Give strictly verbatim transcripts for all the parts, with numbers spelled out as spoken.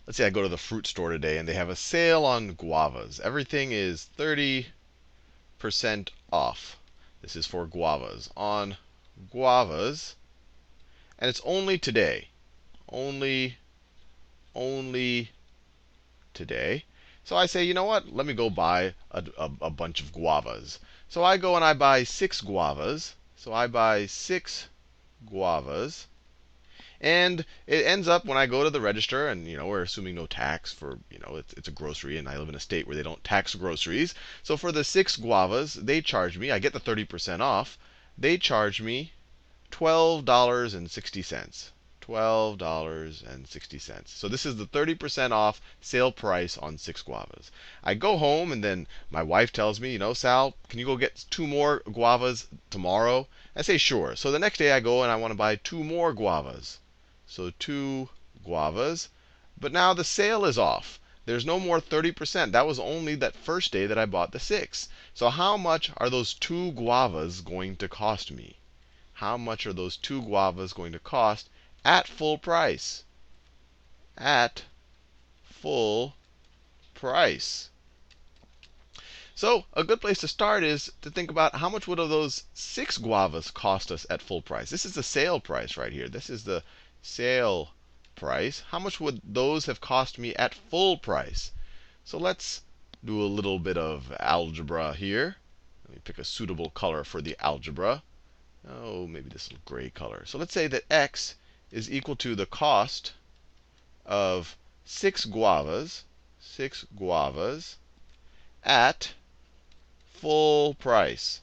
let's say I go to the fruit store today and they have a sale on guavas. Everything is thirty percent off. This is for guavas. On guavas. And it's only today. Only, only today. So I say, you know what? Let me go buy a, a, a bunch of guavas. So I go and I buy six guavas. So I buy six guavas. And it ends up when I go to the register, and you know we're assuming no tax for, you know, it's, it's a grocery, and I live in a state where they don't tax groceries. So for the six guavas, they charge me, I get the thirty percent off, they charge me twelve dollars and sixty cents. twelve dollars and sixty cents. So this is the thirty percent off sale price on six guavas. I go home, and then my wife tells me, you know, Sal, can you go get two more guavas tomorrow? I say, sure. So the next day I go and I want to buy two more guavas. So two guavas. But now the sale is off. There's no more thirty percent. That was only that first day that I bought the six. So how much are those two guavas going to cost me? How much are those two guavas going to cost at full price? At full price. So a good place to start is to think about how much would those six guavas cost us at full price. This is the sale price right here. This is the sale price. How much would those have cost me at full price? So let's do a little bit of algebra here. Let me pick a suitable color for the algebra. Oh, maybe this little gray color. So let's say that x is equal to the cost of six guavas, six guavas at full price.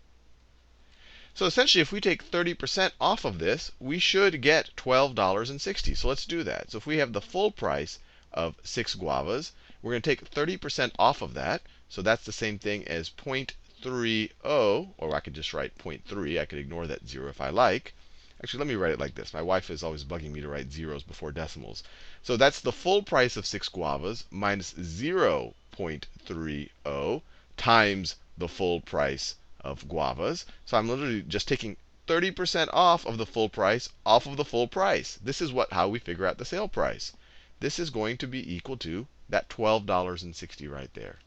So essentially, if we take thirty percent off of this, we should get twelve dollars and sixty cents. So let's do that. So if we have the full price of six guavas, we're going to take thirty percent off of that. So that's the same thing as zero point three zero, or I could just write zero point three. I could ignore that zero if I like. Actually, let me write it like this. My wife is always bugging me to write zeros before decimals. So that's the full price of six guavas minus zero point three zero times the full price of guavas. So I'm literally just taking thirty percent off of the full price off of the full price. This is what how we figure out the sale price. This is going to be equal to that twelve dollars and sixty cents right there.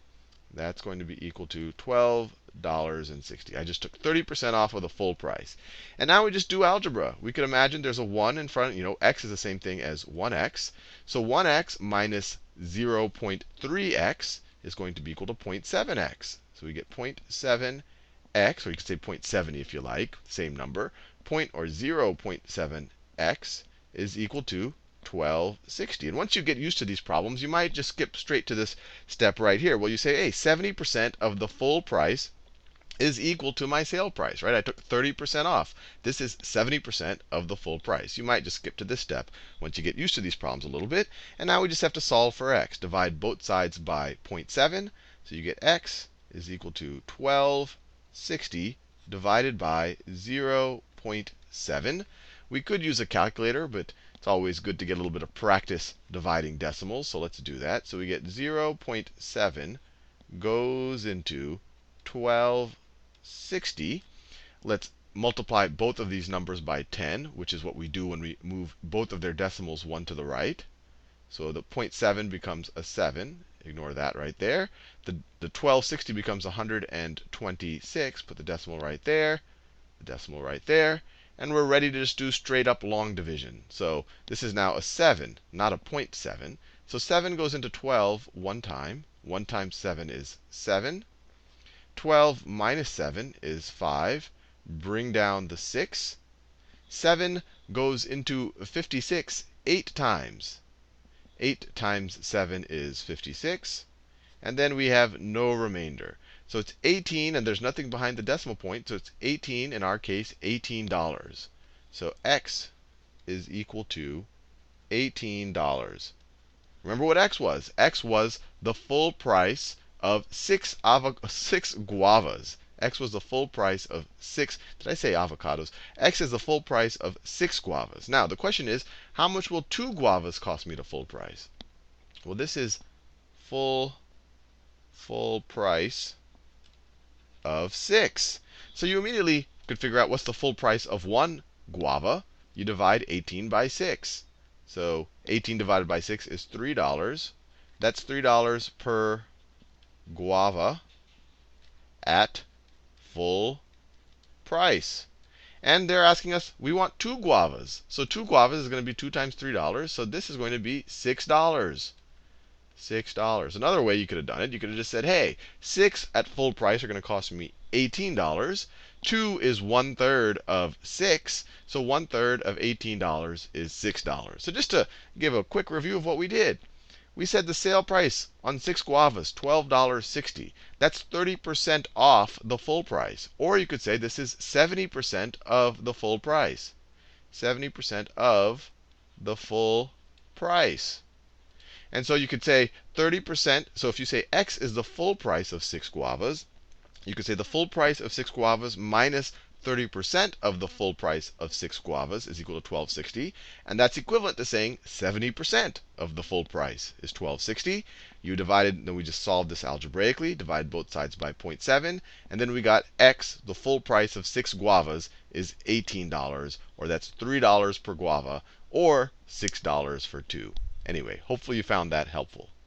That's going to be equal to twelve dollars and sixty cents. I just took thirty percent off of the full price. And now we just do algebra. We could imagine there's a one in front. You know, x is the same thing as one x. So one x minus zero point three x is going to be equal to zero point seven x. So we get zero point seven x, or you could say zero point seven zero if you like, same number. Point or zero point seven x is equal to twelve sixty. And once you get used to these problems, you might just skip straight to this step right here. Well, you say, hey, seventy percent of the full price is equal to my sale price, right? I took thirty percent off. This is seventy percent of the full price. You might just skip to this step once you get used to these problems a little bit. And now we just have to solve for x. Divide both sides by zero point seven. So you get x is equal to twelve sixty divided by zero point seven. We could use a calculator, but it's always good to get a little bit of practice dividing decimals. So let's do that. So we get zero point seven goes into twelve sixty. Let's multiply both of these numbers by ten, which is what we do when we move both of their decimals one to the right. So the zero point seven becomes a seven. Ignore that right there. The, the twelve sixty becomes one hundred twenty-six. Put the decimal right there, the decimal right there. And we're ready to just do straight up long division. So this is now a seven, not a zero point seven. So seven goes into twelve one time. one times seven is seven. twelve minus seven is five. Bring down the six. seven goes into fifty-six eight times. eight times seven is fifty-six. And then we have no remainder. So it's eighteen, and there's nothing behind the decimal point. So it's eighteen, in our case, eighteen dollars. So x is equal to eighteen dollars. Remember what x was. X was the full price of six, six guavas. X was the full price of six. Did I say avocados? X is the full price of six guavas. Now, the question is, how much will two guavas cost me the full price? Well, this is full, full price of six. So you immediately could figure out what's the full price of one guava. You divide eighteen by six. So eighteen divided by six is three dollars. That's three dollars per guava at full price. And they're asking us, we want two guavas. So two guavas is going to be two times three dollars. So this is going to be six dollars. six dollars. Another way you could have done it, you could have just said, hey, six at full price are going to cost me eighteen dollars. two is one third of six. So one third of eighteen dollars is six dollars. So just to give a quick review of what we did. We said the sale price on six guavas, twelve dollars and sixty cents. That's thirty percent off the full price. Or you could say this is seventy percent of the full price. seventy percent of the full price. And so you could say thirty percent. So if you say x is the full price of six guavas, you could say the full price of six guavas minus thirty percent of the full price of six guavas is equal to twelve sixty. And that's equivalent to saying seventy percent of the full price is twelve sixty. You divided, then we just solved this algebraically, divide both sides by zero point seven. And then we got x, the full price of six guavas, is eighteen dollars, or that's three dollars per guava, or six dollars for two. Anyway, hopefully you found that helpful.